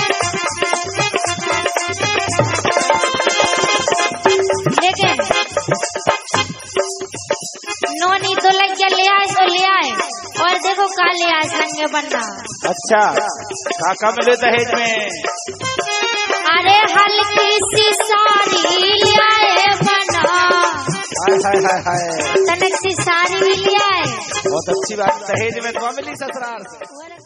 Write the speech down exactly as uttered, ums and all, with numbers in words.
लेकिन नोनी तो लग गया, ले आए तो ले आए, और देखो का ले आए संगे बनना। अच्छा काका मिले दहेज में? अरे हल्की सी साड़ी ले आए बना। हाय हाय हाय हाय, तनक सी साड़ी भी ले आए। बहुत अच्छी बात, दहेज में तो मिली ससुराल से।